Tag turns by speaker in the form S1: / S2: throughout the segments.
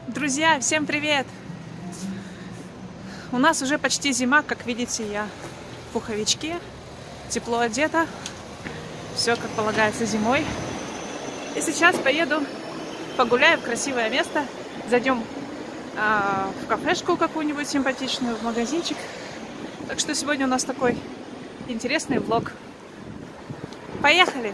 S1: Друзья, всем привет! У нас уже почти зима, как видите, я в пуховичке, тепло одета, все как полагается зимой. И сейчас поеду, погуляю в красивое место, зайдем в кафешку какую-нибудь симпатичную, в магазинчик. Так что сегодня у нас такой интересный влог. Поехали!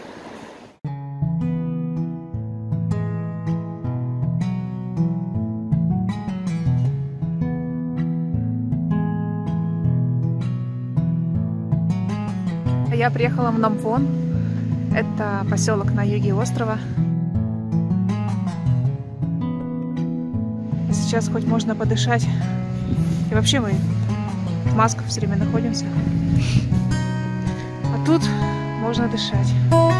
S1: Я приехала в Нампон. Это поселок на юге острова. И сейчас хоть можно подышать. И вообще мы в масках все время находимся. А тут можно дышать.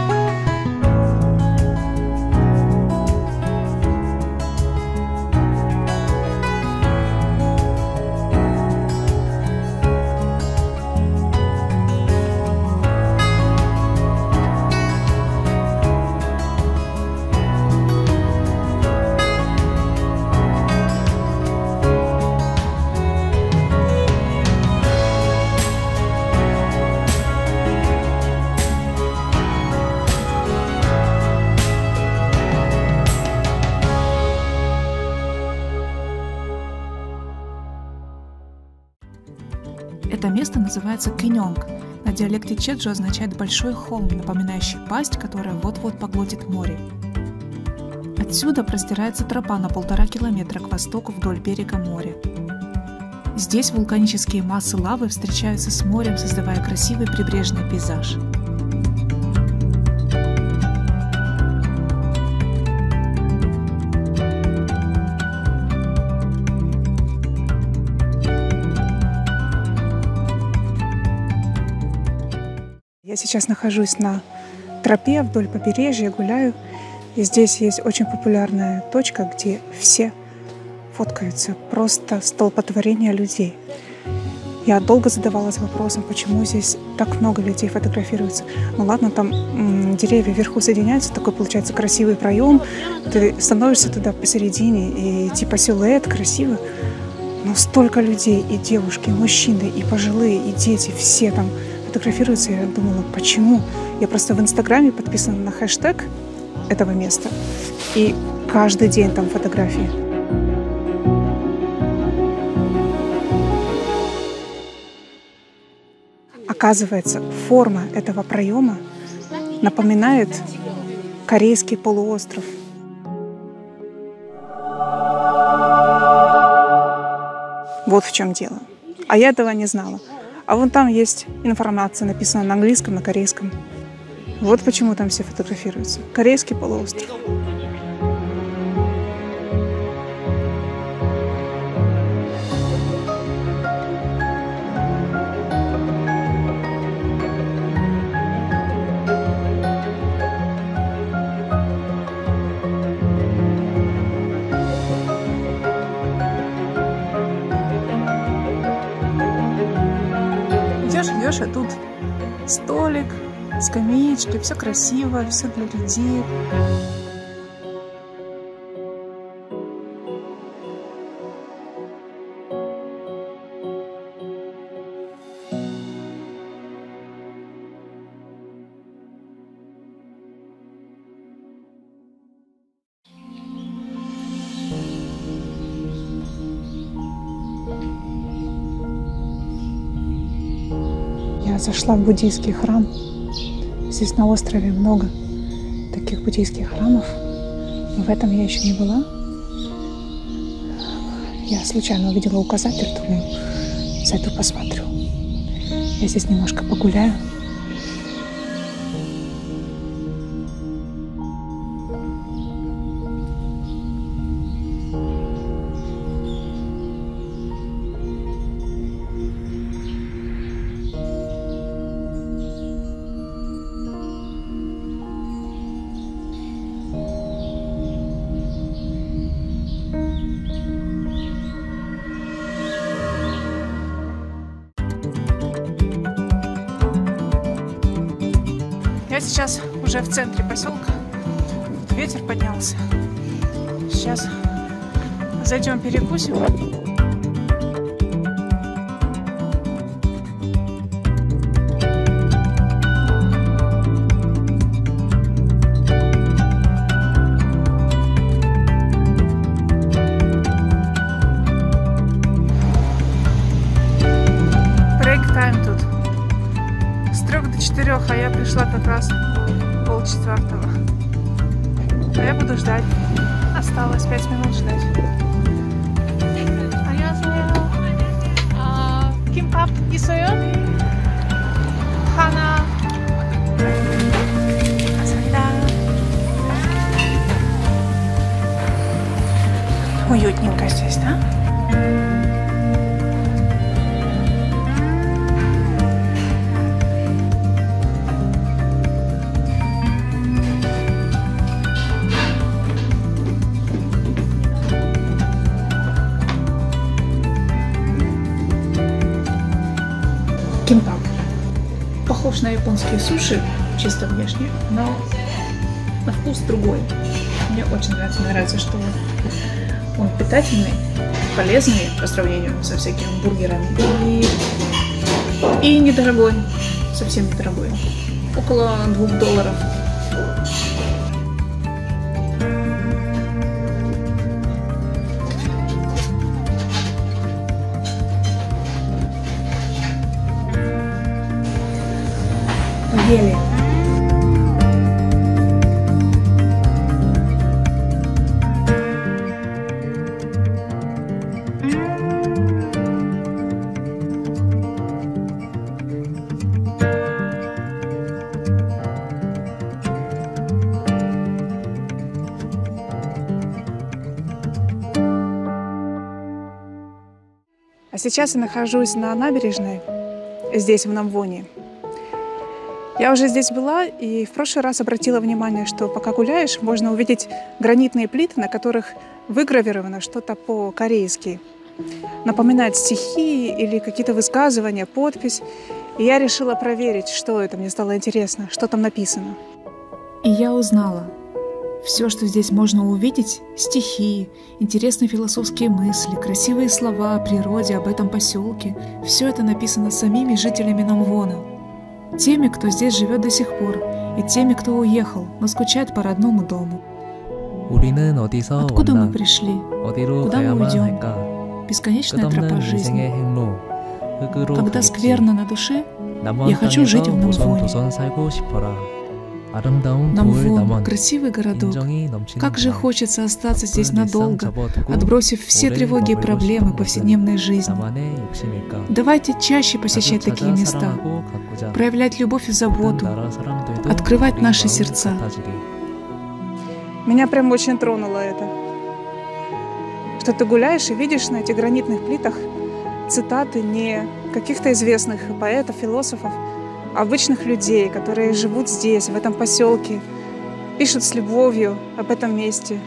S1: Это место называется Кеньонг. На диалекте чеджу означает большой холм, напоминающий пасть, которая вот-вот поглотит море. Отсюда простирается тропа на 1,5 километра к востоку вдоль берега моря. Здесь вулканические массы лавы встречаются с морем, создавая красивый прибрежный пейзаж. Я сейчас нахожусь на тропе вдоль побережья, гуляю. И здесь есть очень популярная точка, где все фоткаются. Просто столпотворение людей. Я долго задавалась вопросом, почему здесь так много людей фотографируется. Ну ладно, там деревья вверху соединяются, такой получается красивый проем. Ты становишься туда посередине, и типа силуэт красивый. Но столько людей, и девушки, и мужчины, и пожилые, и дети, все там фотографируются. Я думала, почему? Я просто в Инстаграме подписана на хэштег этого места. И каждый день там фотографии. Оказывается, форма этого проема напоминает Корейский полуостров. Вот в чем дело. А я этого не знала. А вон там есть информация, написана на английском, на корейском. Вот почему там все фотографируются. Корейский полуостров. Идешь, а тут столик, скамеечки, все красиво, все для людей. Я зашла в буддийский храм. Здесь на острове много таких буддийских храмов. Но в этом я еще не была. Я случайно увидела указатель, думаю, зайду посмотрю. Я здесь немножко погуляю. Я сейчас уже в центре поселка. Ветер поднялся. Сейчас Зайдем перекусим. Брейк-тайм тут. С 3 до 4, а я пришла как раз 3:30. А я буду ждать. Осталось 5 минут ждать. 김밥 있어요? 하나. 감사합니다. Уютненько здесь, да? Кимпап. Похож на японские суши, чисто внешне, но на вкус другой. Мне очень нравится. Мне нравится, что он питательный, полезный по сравнению со всякими бургерами. И недорогой, совсем недорогой. Около $2. Ели. А сейчас я нахожусь на набережной, здесь, в Намвоне. Я уже здесь была и в прошлый раз обратила внимание, что пока гуляешь, можно увидеть гранитные плиты, на которых выгравировано что-то по-корейски. Напоминает стихи или какие-то высказывания, подпись. И я решила проверить, что это. Мне стало интересно, что там написано. И я узнала. Все, что здесь можно увидеть – стихи, интересные философские мысли, красивые слова о природе, об этом поселке – все это написано самими жителями Намвона. Теми, кто здесь живет до сих пор, и теми, кто уехал, но скучает по родному дому. Откуда мы пришли? Куда мы уйдем? Бесконечная тропа жизни. Когда скверно на душе, я хочу жить в Намвоне. Намвон – красивый городок. Как же хочется остаться здесь надолго, отбросив все тревоги и проблемы повседневной жизни. Давайте чаще посещать такие места, проявлять любовь и заботу, открывать наши сердца. Меня прям очень тронуло это. Что ты гуляешь и видишь на этих гранитных плитах цитаты не каких-то известных поэтов, философов, обычных людей, которые живут здесь, в этом поселке, пишут с любовью об этом месте.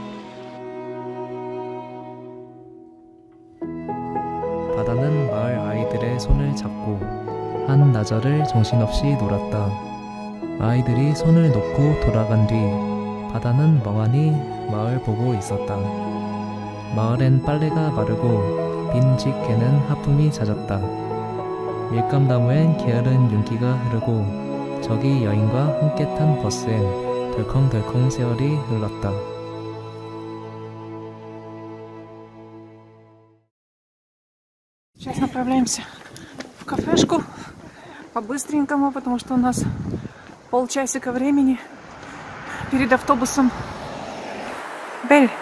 S2: 바다는 마을 아이들의 손을 잡고 한 나절을 정신없이 놀았다. 아이들이 손을 놓고 돌아간 뒤 바다는 멍하니 마을 보고 있었다. 마을엔 빨래가 마르고 빈 집게는 하품이 잦았다. 밀감나무엔 게으른 윤기가 흐르고 저기 여인과 함께 탄 버스엔 덜컹덜컹 세월이 흘렀다.
S1: Сейчас направляемся в кафешку по-быстренькому, потому что у нас полчасика времени перед автобусом. Бель.